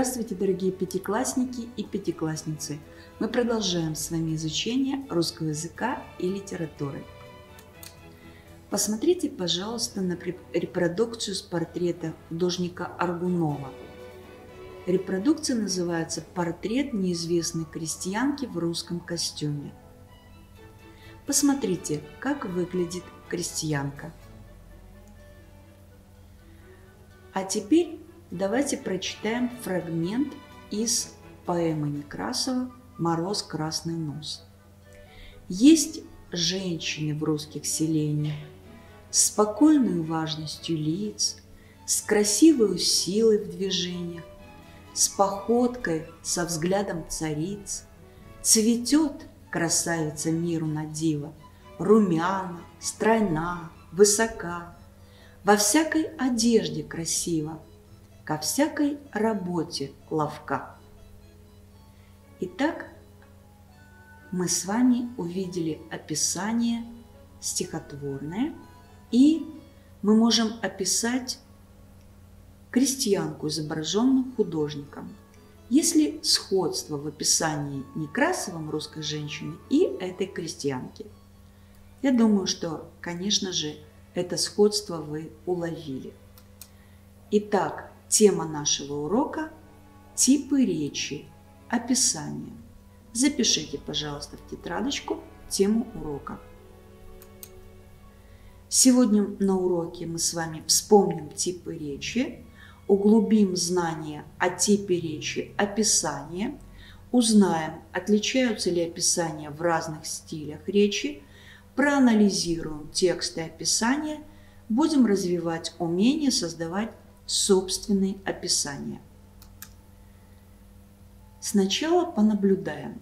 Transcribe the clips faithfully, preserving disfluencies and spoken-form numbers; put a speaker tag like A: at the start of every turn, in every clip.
A: Здравствуйте, дорогие пятиклассники и пятиклассницы! Мы продолжаем с вами изучение русского языка и литературы. Посмотрите, пожалуйста, на репродукцию с портрета художника Аргунова. Репродукция называется «Портрет неизвестной крестьянки в русском костюме». Посмотрите, как выглядит крестьянка. А теперь давайте прочитаем фрагмент из поэмы Некрасова «Мороз, красный нос». Есть женщины в русских селениях с спокойной важностью лиц, с красивой силой в движениях, с походкой, со взглядом цариц. Цветет красавица миру на диво, румяна, стройна, высока, во всякой одежде красиво, ко всякой работе ловка. Итак, мы с вами увидели описание стихотворное, и мы можем описать крестьянку, изображенную художником. Есть ли сходство в описании Некрасовым русской женщины и этой крестьянки? Я думаю, что, конечно же, это сходство вы уловили. Итак, тема нашего урока – типы речи, описание. Запишите, пожалуйста, в тетрадочку тему урока. Сегодня на уроке мы с вами вспомним типы речи, углубим знания о типе речи, описание, узнаем, отличаются ли описания в разных стилях речи, проанализируем тексты описания, будем развивать умение создавать собственные описания. Сначала понаблюдаем.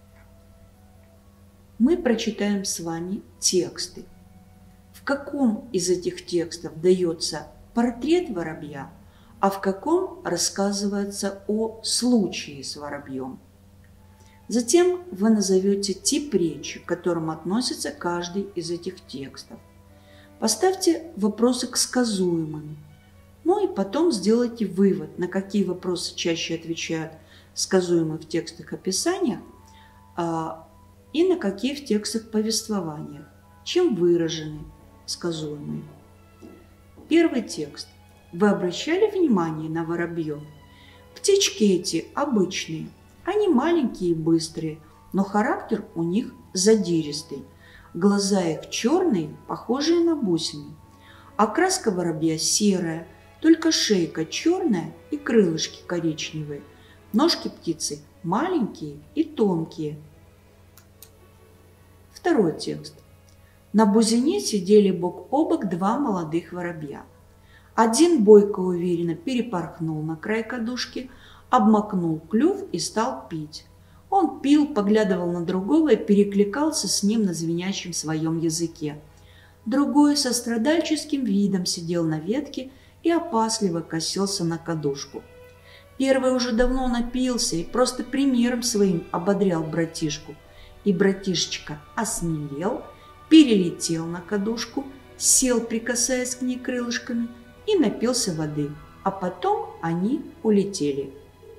A: Мы прочитаем с вами тексты. В каком из этих текстов дается портрет воробья, а в каком рассказывается о случае с воробьем. Затем вы назовете тип речи, к которому относится каждый из этих текстов. Поставьте вопросы к сказуемым. Ну и потом сделайте вывод, на какие вопросы чаще отвечают сказуемые в текстах описания а, и на какие в текстах повествования, чем выражены сказуемые. Первый текст. Вы обращали внимание на воробьев? Птички эти обычные. Они маленькие и быстрые, но характер у них задиристый. Глаза их черные, похожие на бусины. Окраска воробья серая, только шейка черная и крылышки коричневые. Ножки птицы маленькие и тонкие. Второй текст. На бузине сидели бок о бок два молодых воробья. Один бойко уверенно перепорхнул на край кадушки, обмакнул клюв и стал пить. Он пил, поглядывал на другого и перекликался с ним на звенящем своем языке. Другой со страдальческим видом сидел на ветке и опасливо косился на кадушку. Первый уже давно напился и просто примером своим ободрял братишку. И братишечка осмелел, перелетел на кадушку, сел, прикасаясь к ней крылышками, и напился воды, а потом они улетели.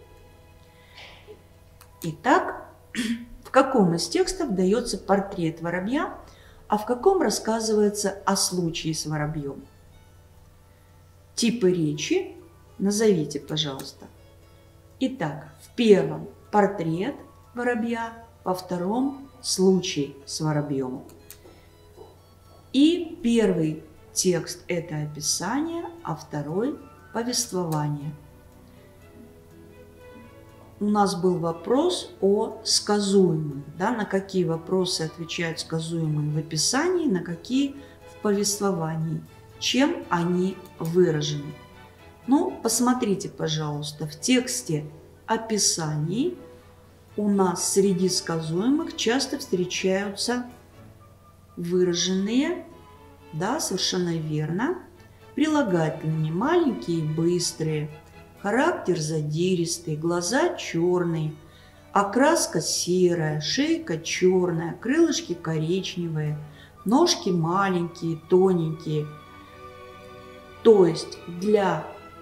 A: Итак, в каком из текстов дается портрет воробья, а в каком рассказывается о случае с воробьем? Типы речи назовите, пожалуйста. Итак, в первом портрет воробья, во втором случай с воробьем. И первый текст – это описание, а второй – повествование. У нас был вопрос о сказуемых, да, на какие вопросы отвечают сказуемые в описании, на какие в повествовании, чем они выражены. Ну, посмотрите, пожалуйста, в тексте описаний у нас среди сказуемых часто встречаются выраженные, да, совершенно верно, прилагательные маленькие и быстрые, характер задиристый, глаза черные, окраска серая, шейка черная, крылышки коричневые, ножки маленькие, тоненькие. То есть для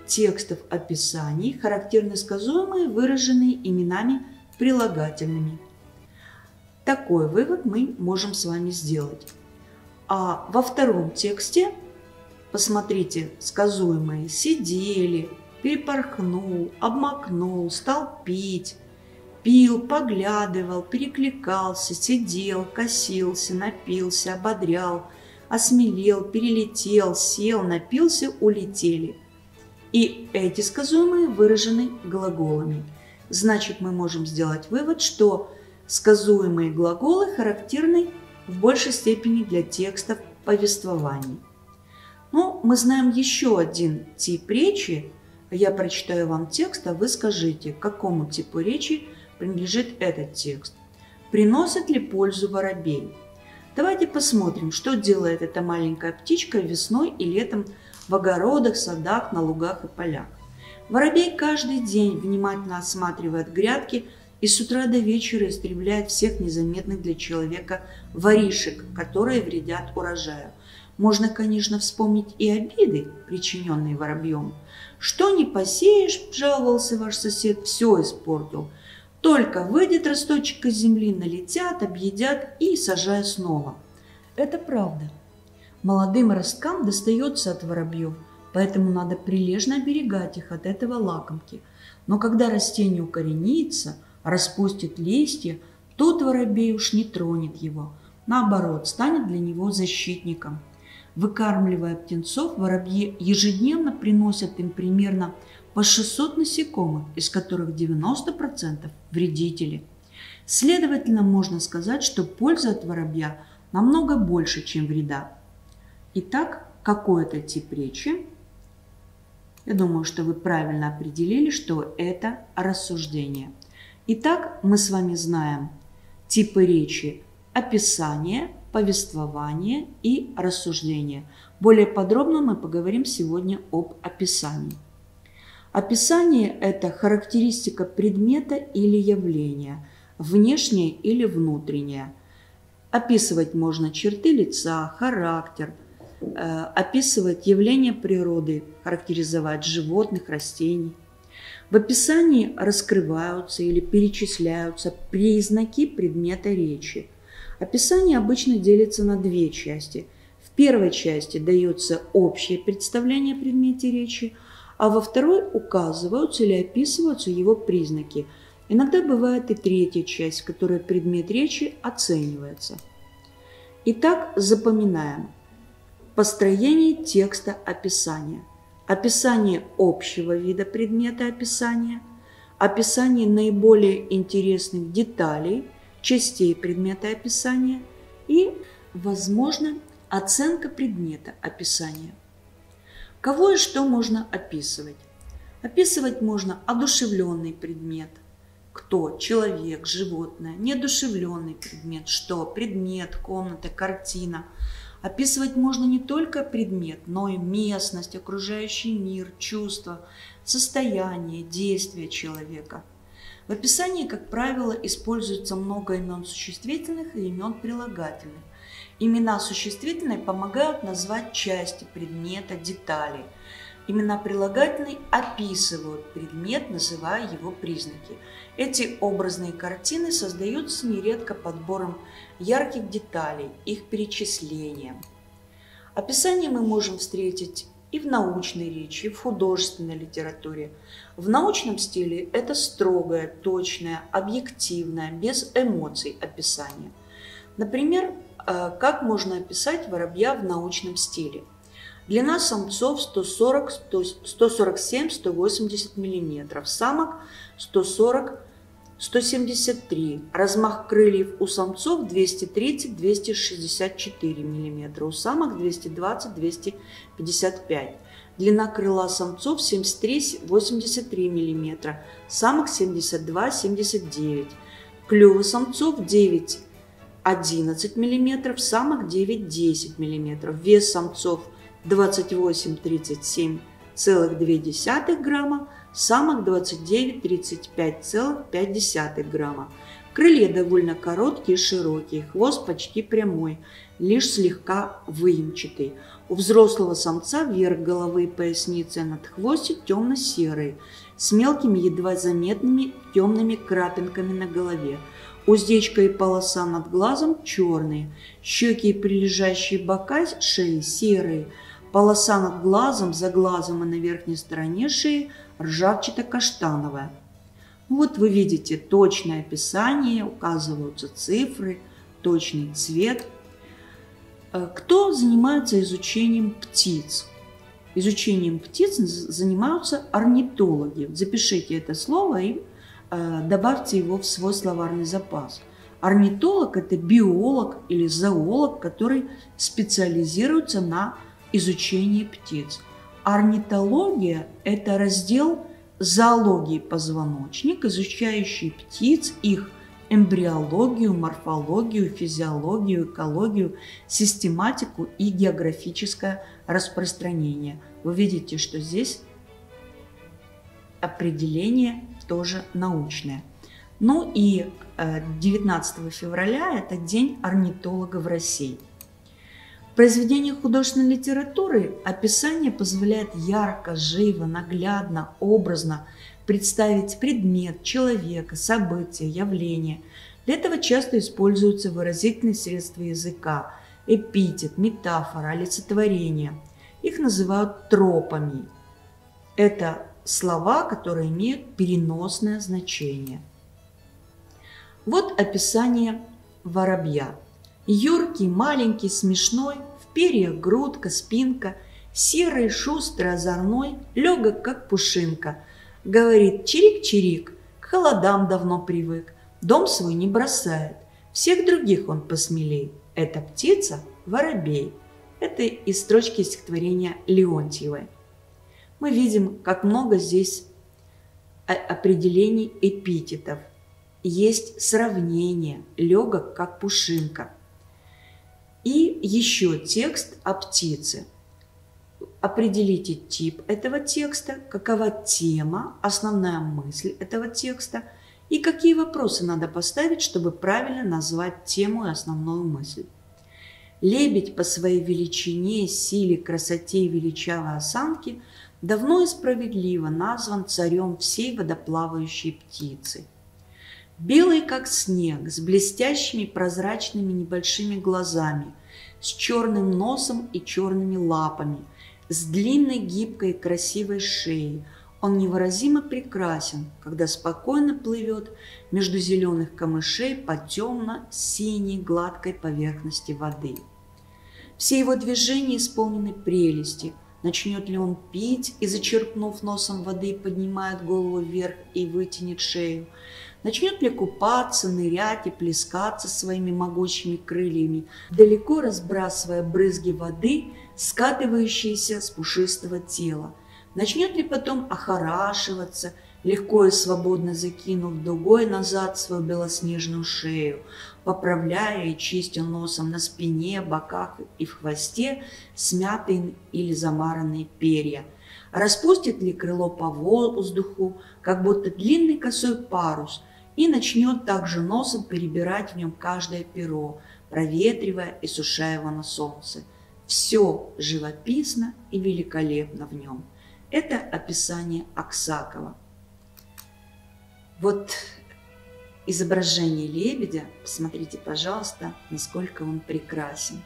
A: текстов описаний характерны сказуемые, выраженные именами прилагательными. Такой вывод мы можем с вами сделать. А во втором тексте, посмотрите, сказуемые сидели, перепорхнул, обмакнул, стал пить, пил, поглядывал, перекликался, сидел, косился, напился, ободрял, осмелел, перелетел, сел, напился, улетели. И эти сказуемые выражены глаголами. Значит, мы можем сделать вывод, что сказуемые глаголы характерны в большей степени для текстов повествований. Но мы знаем еще один тип речи. Я прочитаю вам текст, а вы скажите, к какому типу речи принадлежит этот текст. Приносит ли пользу воробей? Давайте посмотрим, что делает эта маленькая птичка весной и летом в огородах, садах, на лугах и полях. Воробей каждый день внимательно осматривает грядки и с утра до вечера истребляет всех незаметных для человека воришек, которые вредят урожаю. Можно, конечно, вспомнить и обиды, причиненные воробьем. «Что не посеешь, – жаловался ваш сосед, – все испортил. Только выйдет росточек из земли, налетят, объедят и сажая снова». Это правда. Молодым росткам достается от воробьев, поэтому надо прилежно оберегать их от этого лакомки. Но когда растение укоренится, распустит листья, тот воробей уж не тронет его. Наоборот, станет для него защитником. Выкармливая птенцов, воробьи ежедневно приносят им примерно по шестьсот насекомых, из которых девяносто процентов вредители. Следовательно, можно сказать, что польза от воробья намного больше, чем вреда. Итак, какой это тип речи? Я думаю, что вы правильно определили, что это рассуждение. Итак, мы с вами знаем типы речи: описание, повествование и рассуждение. Более подробно мы поговорим сегодня об описании. Описание – это характеристика предмета или явления, внешнее или внутреннее. Описывать можно черты лица, характер, э, описывать явления природы, характеризовать животных, растений. В описании раскрываются или перечисляются признаки предмета речи. Описание обычно делится на две части. В первой части дается общее представление о предмете речи, а во второй указываются или описываются его признаки. Иногда бывает и третья часть, в которой предмет речи оценивается. Итак, запоминаем. Построение текста описания. Описание общего вида предмета описания. Описание наиболее интересных деталей, частей предмета описания. И, возможно, оценка предмета описания. Кого и что можно описывать? Описывать можно одушевленный предмет. Кто? Человек, животное. Неодушевленный предмет. Что? Предмет, комната, картина. Описывать можно не только предмет, но и местность, окружающий мир, чувства, состояние, действия человека. В описании, как правило, используется много имен существительных и имен прилагательных. Имена существительные помогают назвать части предмета, детали. Имена прилагательные описывают предмет, называя его признаки. Эти образные картины создаются нередко подбором ярких деталей, их перечислением. Описание мы можем встретить и в научной речи, и в художественной литературе. В научном стиле это строгое, точное, объективное, без эмоций описание. Например, как можно описать воробья в научном стиле? Длина самцов сто сорок — сто сорок семь — сто восемьдесят миллиметров, самок сто сорок — сто семьдесят три. Размах крыльев у самцов двести тридцать — двести шестьдесят четыре миллиметра, у самок двести двадцать — двести пятьдесят пять. Длина крыла самцов семьдесят три — восемьдесят три миллиметра, самок семьдесят два — семьдесят девять. Клювы самцов девять — одиннадцать миллиметров, самок девять — десять миллиметров. Вес самцов двадцать восемь — тридцать семь целых две десятых грамма, самок двадцать девять — тридцать пять целых пять десятых грамма. Крылья довольно короткие и широкие, хвост почти прямой, лишь слегка выемчатый. У взрослого самца верх головы и поясницы, а надхвостье темно-серый, с мелкими, едва заметными темными крапинками на голове. Уздечка и полоса над глазом черные, щеки и прилежащие бока шеи серые, полоса над глазом, за глазом и на верхней стороне шеи ржавчато-каштановая. Вот вы видите точное описание, указываются цифры, точный цвет. Кто занимается изучением птиц? Изучением птиц занимаются орнитологи. Запишите это слово и э, добавьте его в свой словарный запас. Орнитолог – это биолог или зоолог, который специализируется на изучении птиц. Орнитология – это раздел зоологии позвоночник, изучающий птиц, их эмбриологию, морфологию, физиологию, экологию, систематику и географическое распространение. Вы видите, что здесь определение тоже научное. Ну и девятнадцатого февраля – это День орнитолога в России. В произведениях художественной литературы описание позволяет ярко, живо, наглядно, образно представить предмет, человека, события, явления. Для этого часто используются выразительные средства языка, эпитет, метафора, олицетворение. Их называют тропами. Это слова, которые имеют переносное значение. Вот описание воробья. Юркий, маленький, смешной, в перьях грудка, спинка, серый, шустрый, озорной, легок, как пушинка. Говорит чирик-чирик, к холодам давно привык, дом свой не бросает, всех других он посмелей. Эта птица – воробей. Это из строчки стихотворения Леонтьевой. Мы видим, как много здесь определений эпитетов. Есть сравнение, легок, как пушинка. И еще текст о птице. Определите тип этого текста, какова тема, основная мысль этого текста и какие вопросы надо поставить, чтобы правильно назвать тему и основную мысль. Лебедь по своей величине, силе, красоте и величавой осанке давно и справедливо назван царем всей водоплавающей птицы. Белый, как снег, с блестящими прозрачными небольшими глазами, с черным носом и черными лапами, с длинной, гибкой, красивой шеей. Он невыразимо прекрасен, когда спокойно плывет между зеленых камышей по темно-синей гладкой поверхности воды. Все его движения исполнены прелести. Начнет ли он пить и, зачерпнув носом воды, поднимает голову вверх и вытянет шею? Начнет ли купаться, нырять и плескаться своими могучими крыльями, далеко разбрасывая брызги воды, скатывающиеся с пушистого тела? Начнет ли потом охорашиваться, легко и свободно закинув дугой назад свою белоснежную шею, поправляя и чистя носом на спине, боках и в хвосте смятые или замаранные перья? Распустит ли крыло по воздуху, как будто длинный косой парус, и начнет также носом перебирать в нем каждое перо, проветривая и сушая его на солнце? Все живописно и великолепно в нем. Это описание Аксакова. Вот изображение лебедя. Посмотрите, пожалуйста, насколько он прекрасен.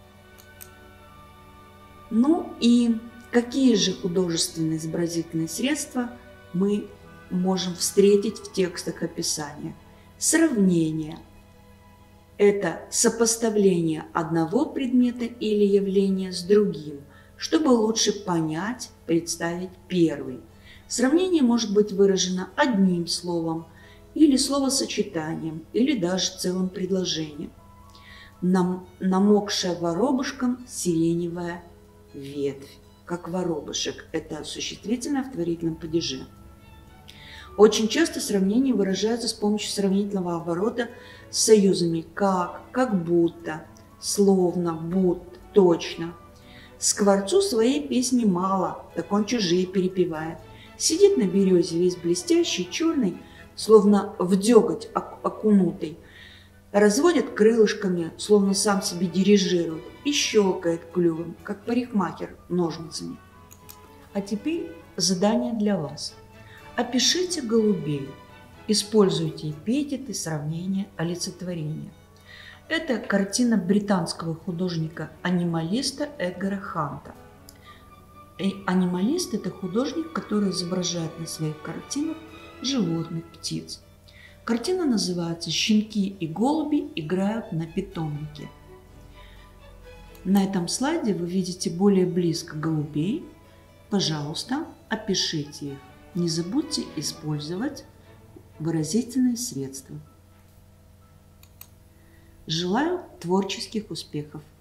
A: Ну и какие же художественные изобразительные средства мы можем встретить в текстах описания? Сравнение. Это сопоставление одного предмета или явления с другим, чтобы лучше понять, представить первый. Сравнение может быть выражено одним словом, или словосочетанием, или даже целым предложением. Нам, намокшая воробушком сиреневая ветвь. Как воробушек. Это существительное в творительном падеже. Очень часто сравнение выражается с помощью сравнительного оборота с союзами как, как будто, словно, будто, точно. Скворцу своей песни мало, так он чужие перепевает. Сидит на березе весь блестящий, черный, словно в деготь окунутый, разводит крылышками, словно сам себе дирижирует, и щелкает клювом, как парикмахер ножницами. А теперь задание для вас. Опишите голубей. Используйте эпитеты, сравнения, олицетворения. Это картина британского художника-анималиста Эдгара Ханта. И анималист – это художник, который изображает на своих картинах животных, птиц. Картина называется «Щенки и голуби играют на питомнике». На этом слайде вы видите более близко голубей. Пожалуйста, опишите их. Не забудьте использовать выразительные средства. Желаю творческих успехов!